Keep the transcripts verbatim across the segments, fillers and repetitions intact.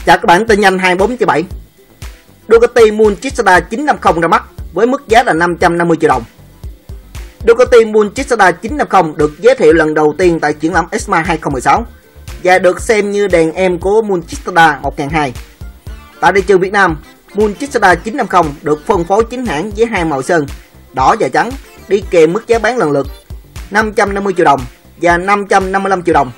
Chào các bạn, tin nhanh hai mươi bốn trên bảy. Ducati Multistrada chín năm không ra mắt với mức giá là năm trăm năm mươi triệu đồng. Ducati Multistrada chín năm không được giới thiệu lần đầu tiên tại triển lãm EICMA hai không một sáu và được xem như đàn em của Multistrada một nghìn hai trăm. Tại thị trường Việt Nam, Multistrada chín năm không được phân phối chính hãng với hai màu sơn đỏ và trắng, đi kèm mức giá bán lần lượt năm trăm năm mươi triệu đồng và năm trăm năm mươi lăm triệu đồng.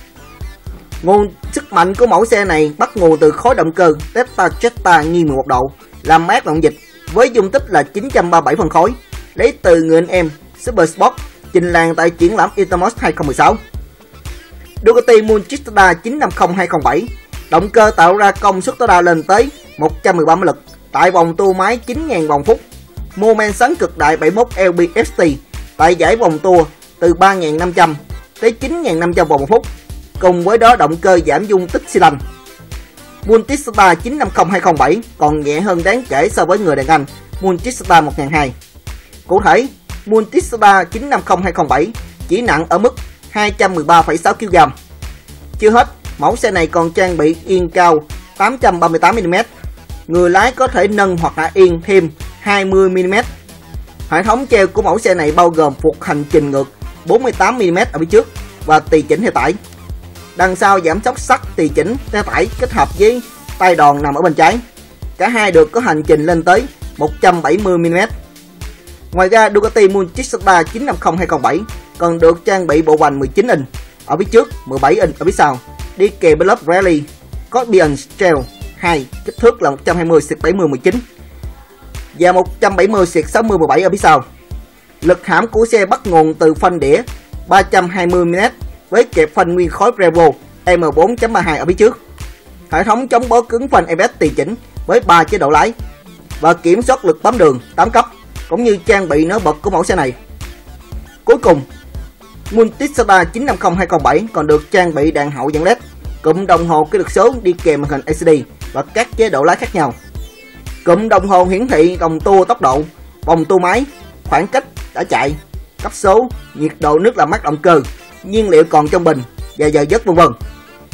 Nguồn sức mạnh của mẫu xe này bắt nguồn từ khối động cơ Delta Jetta nghiêng mười một độ, làm mát động dịch với dung tích là chín trăm ba mươi bảy phân khối, lấy từ người anh em Super Sport trình làng tại triển lãm Intermos hai không một sáu. Ducati Multistrada chín năm không hai không bảy, động cơ tạo ra công suất tối đa lên tới một trăm mười ba mã lực tại vòng tua máy chín nghìn vòng phút, mô men xoắn cực đại bảy mươi mốt L B F T tại giải vòng tua từ ba nghìn năm trăm tới chín nghìn năm trăm vòng một phút. Cùng với đó, động cơ giảm dung tích xi lanh. Multistrada chín năm không hai không bảy còn nhẹ hơn đáng kể so với người đàn anh Multistrada một nghìn hai trăm. Cụ thể, Multistrada chín năm không hai không bảy chỉ nặng ở mức hai trăm mười ba phẩy sáu ki lô gam. Chưa hết, mẫu xe này còn trang bị yên cao tám trăm ba mươi tám mi li mét. Người lái có thể nâng hoặc là yên thêm hai mươi mi li mét. Hệ thống treo của mẫu xe này bao gồm phuộc hành trình ngược bốn mươi tám mi li mét ở phía trước và tỳ chỉnh theo tải. Đằng sau giảm xóc sắt tỳ chỉnh theo tải kết hợp với tay đòn nằm ở bên trái. Cả hai được có hành trình lên tới một trăm bảy mươi mi li mét. Ngoài ra, Ducati Multistrada chín năm không hai không bảy còn được trang bị bộ vành mười chín inch ở phía trước, mười bảy inch ở phía sau, đi kèm với lớp Rally Scorpion Trail hai kích thước là một trăm hai mươi xuyệt bảy mươi mười chín và một trăm bảy mươi xuyệt sáu mươi mười bảy ở phía sau. Lực hãm của xe bắt nguồn từ phanh đĩa ba trăm hai mươi mi li mét với kẹp phanh nguyên khối Prevo M bốn chấm ba hai ở phía trước. Hệ thống chống bó cứng phanh a bê ét tùy chỉnh với ba chế độ lái và kiểm soát lực bấm đường tám cấp, cũng như trang bị nổi bật của mẫu xe này. Cuối cùng, Multistrada chín năm không hai không bảy còn được trang bị đèn hậu dẫn led, cụm đồng hồ kỹ thuật số đi kèm màn hình L C D và các chế độ lái khác nhau. Cụm đồng hồ hiển thị vòng tua tốc độ, vòng tua máy, khoảng cách đã chạy, cấp số, nhiệt độ nước làm mát động cơ, nhiên liệu còn trong bình và giờ giấc vân vân.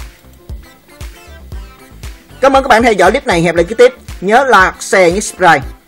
Cảm ơn các bạn theo dõi clip này. Hẹn lại kế tiếp. Nhớ like, share, nhớ subscribe.